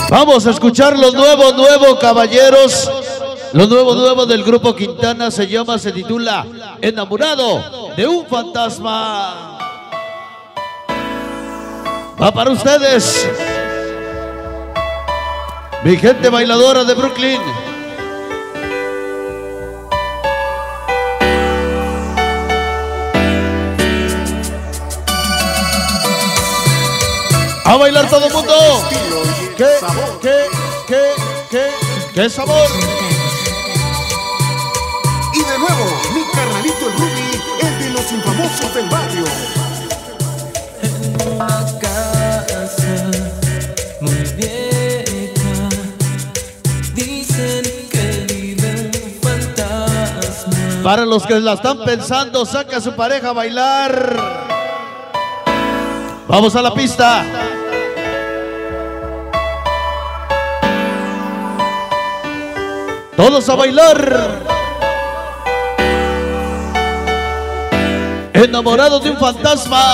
Vamos a escuchar lo nuevo, caballeros. Lo nuevo del grupo Quintana se titula Enamorado de un fantasma. Va para ustedes, mi gente bailadora de Brooklyn. A bailar todo el mundo. ¿Qué sabor? Y de nuevo, mi carnalito el Ruby, el de los infamosos del barrio. En una casa muy vieja dicen que vive un fantasma. Para los que la están pensando, saca a su pareja a bailar. Vamos a la pista. Todos a bailar. Enamorados de un fantasma.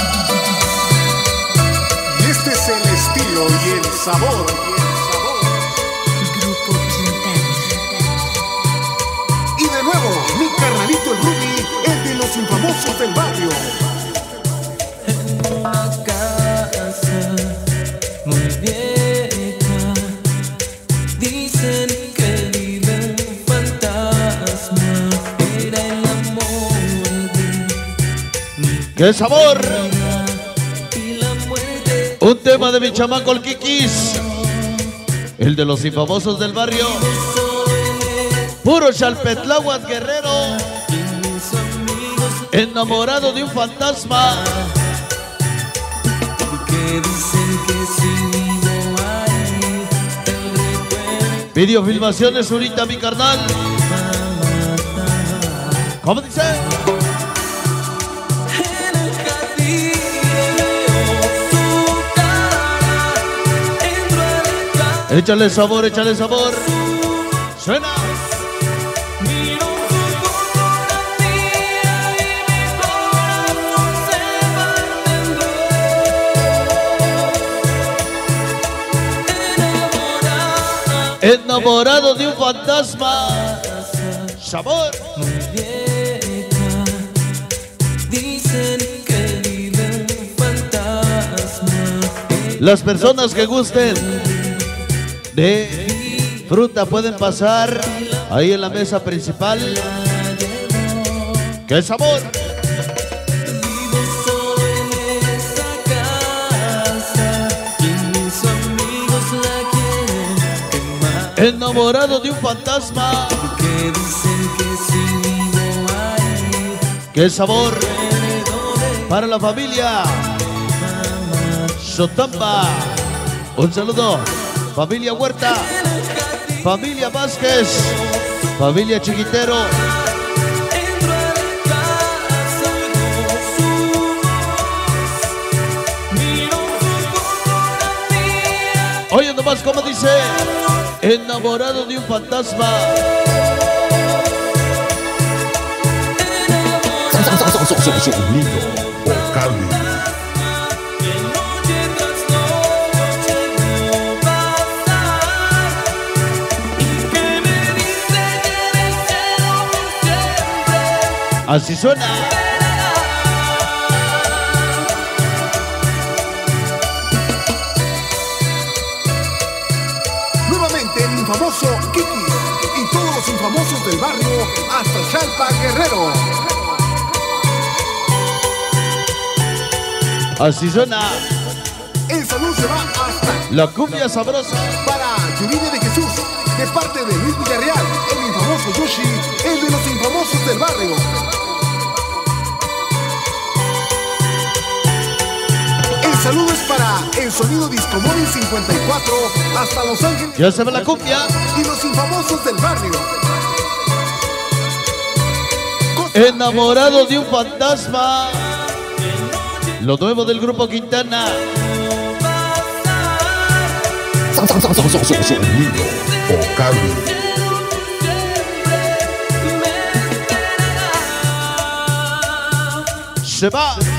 Y este es el estilo y el sabor. Grupo Quintana. Y de nuevo, mi carnalito el Ruby, el de los infamosos del barrio. En una casa muy vieja dicen que vive un fantasma. Era el amor de ¡Qué sabor! y la muerte. Un tema de mi chamaco el Kikis, el de los infamosos del barrio. Puro Chalpetláhuac Guerrero. Enamorado de un fantasma. Que dicen que si vivo ahí el recuerdo Videofilmaciones ahorita, mi carnal. ¿Cómo dice? en el jardín veo su cara. Entro a la casa, Échale sabor, échale sabor. Suena. miro su fotografía y mi corazón se va al temblor. Enamorado de un fantasma. Sabor. Muy vieja, dicen que vive un fantasma. Las personas que gusten de fruta pueden pasar ahí en la mesa principal. ¡Qué sabor! Vivo solo en esa casa y mis amigos la quieren quemar. Enamorado de un fantasma. Que dicen que si vivo ahí ¡Qué sabor! recuerdo Para la familia Sotampa. Un saludo. Familia Huerta. Familia Vázquez. Familia Chiquitero. entro a la casa, oigo su voz, miro su fotografía. Oye nomás como dice. Enamorado de un fantasma. Sonido o cable. Que noche tras noche veo pasar y que me dice que en el cielo por siempre Así suena. Nuevamente el infamoso Kiki y todos los infamosos del barrio hasta Chalpa Guerrero. Así suena. El saludo se va hasta La cumbia sabrosa. para Yuridia de Jesús, de parte de Luis Villarreal, el infamoso Yoshi, el de los infamosos del barrio. El saludo es para el sonido Discomóvil 54 hasta Los Ángeles Ya se ve la cumbia. y los infamosos del barrio. Enamorado de un fantasma. Lo nuevo del grupo Quintana. Sonido o cable. Se va.